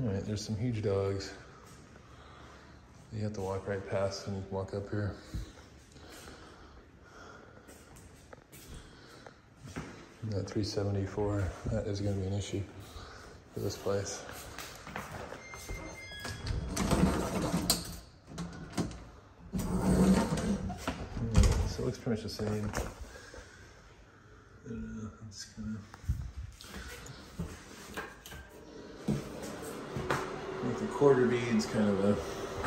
All right, there's some huge dogs. You have to walk right past when you walk up here. That 374, that is going to be an issue for this place. So it looks pretty much the same. I don't know, it's kind of like the quarter beads, kind of a,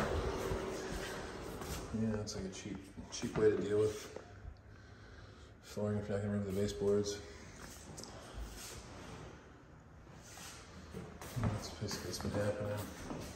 yeah, it's like a cheap way to deal with flooring if you're not going to remove the baseboards. That's basically what's been happening.